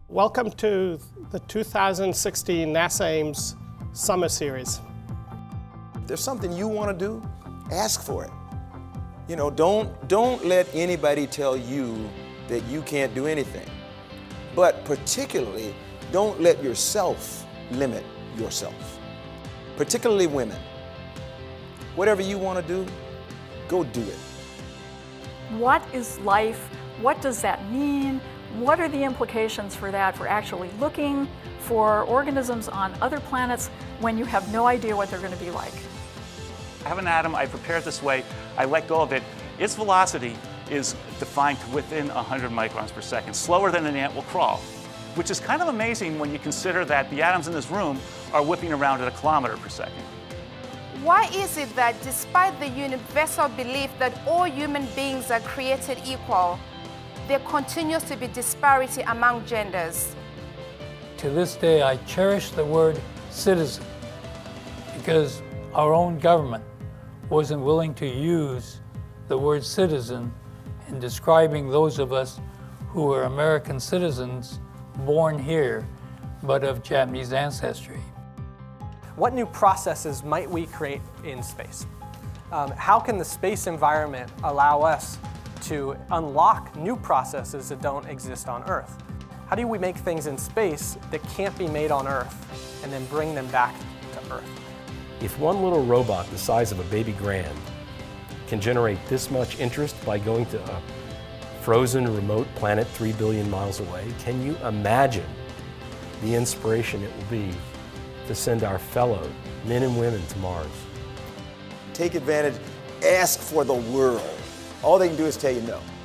Welcome to the 2016 NASA Ames Summer Series. If there's something you want to do, ask for it. You know, don't let anybody tell you that you can't do anything. But particularly, don't let yourself limit yourself. Particularly women. Whatever you want to do, go do it. What is life? What does that mean? What are the implications for that, for actually looking for organisms on other planets when you have no idea what they're going to be like? I have an atom, I prepare it this way, I let go of it. Its velocity is defined to within 100 microns per second, slower than an ant will crawl, which is kind of amazing when you consider that the atoms in this room are whipping around at a kilometer per second. Why is it that despite the universal belief that all human beings are created equal, there continues to be disparity among genders? To this day, I cherish the word citizen because our own government wasn't willing to use the word citizen in describing those of us who are American citizens born here but of Japanese ancestry. What new processes might we create in space? How can the space environment allow us to unlock new processes that don't exist on Earth? How do we make things in space that can't be made on Earth and then bring them back to Earth? If one little robot the size of a baby grand can generate this much interest by going to a frozen remote planet 3 billion miles away, can you imagine the inspiration it will be to send our fellow men and women to Mars? Take advantage, ask for the world. All they can do is tell you no.